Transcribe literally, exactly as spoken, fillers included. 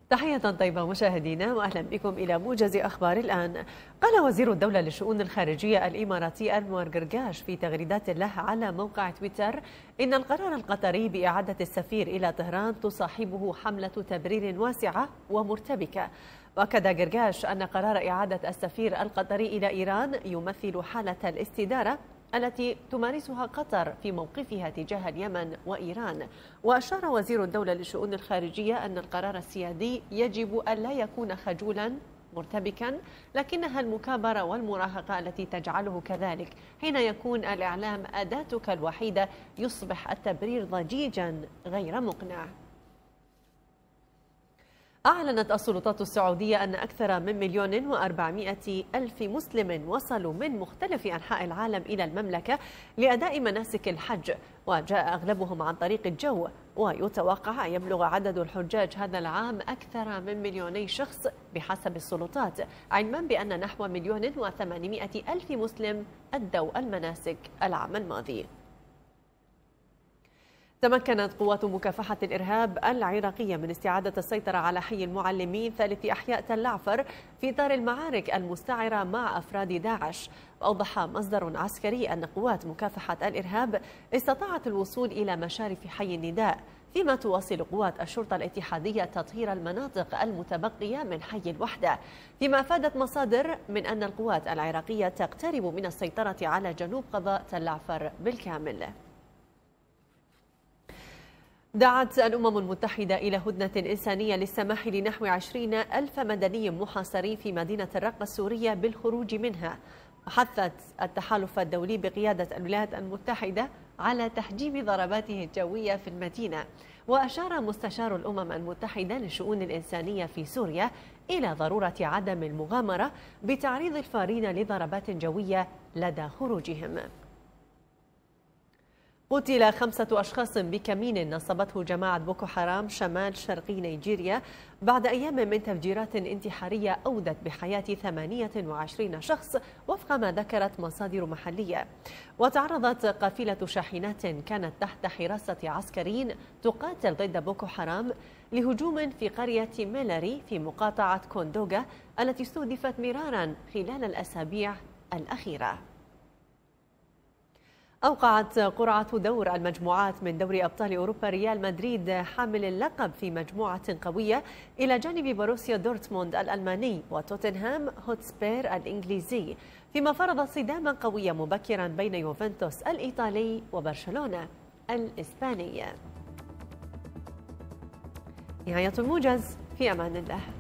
تحية طيبة مشاهدينا وأهلا بكم إلى موجز أخبار الآن. قال وزير الدولة للشؤون الخارجية الإماراتي أنور قرقاش في تغريدات له على موقع تويتر إن القرار القطري بإعادة السفير إلى طهران تصاحبه حملة تبرير واسعة ومرتبكة. وأكد قرقاش أن قرار إعادة السفير القطري إلى إيران يمثل حالة الاستدارة التي تمارسها قطر في موقفها تجاه اليمن وإيران. وأشار وزير الدولة للشؤون الخارجية أن القرار السيادي يجب أن لا يكون خجولا مرتبكا، لكنها المكابرة والمراهقة التي تجعله كذلك. حين يكون الإعلام أداتك الوحيدة يصبح التبرير ضجيجا غير مقنع. أعلنت السلطات السعودية أن أكثر من مليون وأربعمائة ألف مسلم وصلوا من مختلف أنحاء العالم إلى المملكة لأداء مناسك الحج، وجاء أغلبهم عن طريق الجو. ويتوقع أن يبلغ عدد الحجاج هذا العام أكثر من مليوني شخص بحسب السلطات، علما بأن نحو مليون وثمانمائة ألف مسلم أدوا المناسك العام الماضي. تمكنت قوات مكافحة الإرهاب العراقية من استعادة السيطرة على حي المعلمين ثالث أحياء تل عفر في إطار المعارك المستعرة مع أفراد داعش. وأوضح مصدر عسكري أن قوات مكافحة الإرهاب استطاعت الوصول إلى مشارف حي النداء، فيما تواصل قوات الشرطة الاتحادية تطهير المناطق المتبقية من حي الوحدة، فيما أفادت مصادر من أن القوات العراقية تقترب من السيطرة على جنوب قضاء تل عفر بالكامل. دعت الأمم المتحدة إلى هدنة إنسانية للسماح لنحو عشرين ألف مدني محاصرين في مدينة الرقة السورية بالخروج منها. وحثت التحالف الدولي بقيادة الولايات المتحدة على تحجيم ضرباته الجوية في المدينة. وأشار مستشار الأمم المتحدة للشؤون الإنسانية في سوريا إلى ضرورة عدم المغامرة بتعريض الفارين لضربات جوية لدى خروجهم. قتل خمسة أشخاص بكمين نصبته جماعة بوكو حرام شمال شرقي نيجيريا بعد أيام من تفجيرات انتحارية أودت بحياة ثمانية وعشرين شخص وفق ما ذكرت مصادر محلية. وتعرضت قافلة شاحنات كانت تحت حراسة عسكريين تقاتل ضد بوكو حرام لهجوم في قرية ميلاري في مقاطعة كوندوغا التي استهدفت مرارا خلال الأسابيع الأخيرة. أوقعت قرعة دور المجموعات من دوري أبطال أوروبا ريال مدريد حامل اللقب في مجموعة قوية إلى جانب بروسيا دورتموند الألماني وتوتنهام هوتسبير الإنجليزي، فيما فرض صداما قويا مبكرا بين يوفنتوس الإيطالي وبرشلونة الإسباني. نهاية الموجز، في أمان الله.